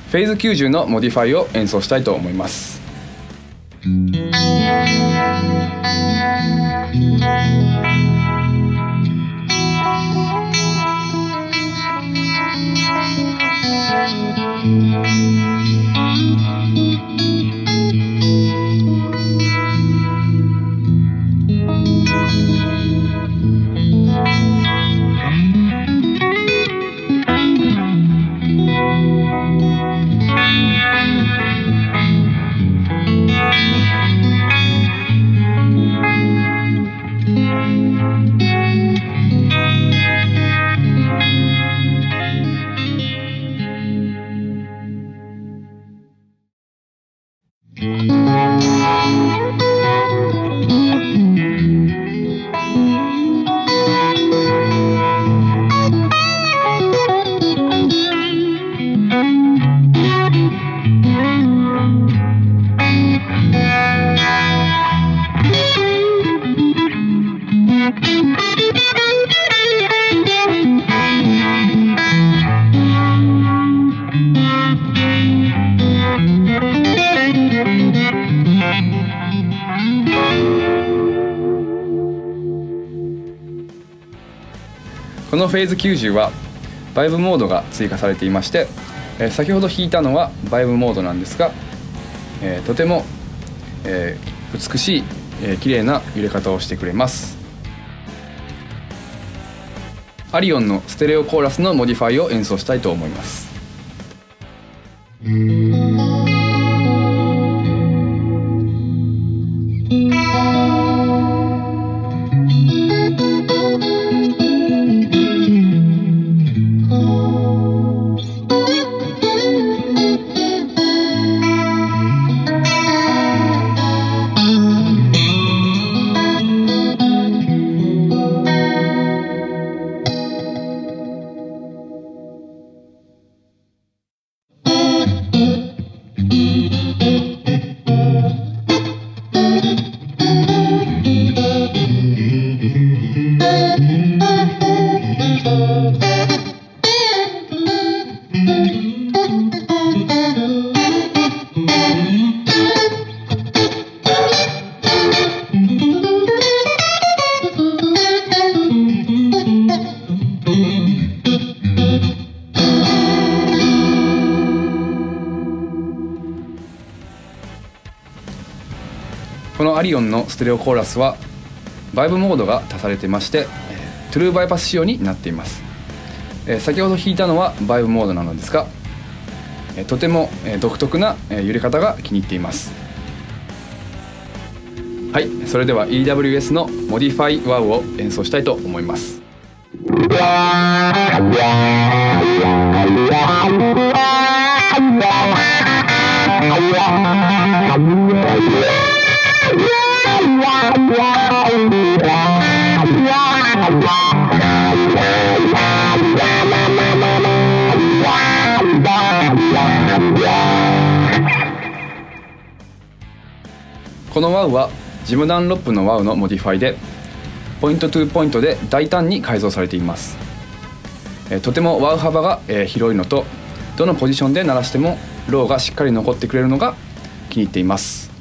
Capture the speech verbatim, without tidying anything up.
フェーズきゅうじゅうのモディファイを演奏したいと思います。このフェーズきゅうじゅうはバイブモードが追加されていまして、えー、先ほど弾いたのはバイブモードなんですが、えー、とても、えー、美しい、えー、綺麗な揺れ方をしてくれます。アリオンのステレオコーラスのモディファイを演奏したいと思います。このアリオンのステレオコーラスはバイブモードが足されてまして、トゥルーバイパス仕様になっています。先ほど弾いたのはバイブモードなのですが、とても独特な揺れ方が気に入っています。はい、それでは イーダブリューエス のモディファイ ワウを演奏したいと思います。このワウはジムダンロップのワウのモディファイでポイントトゥーポイントで大胆に改造されています。えとてもワウ幅が、え広いのとどのポジションで鳴らしてもローがしっかり残ってくれるのが気に入っています。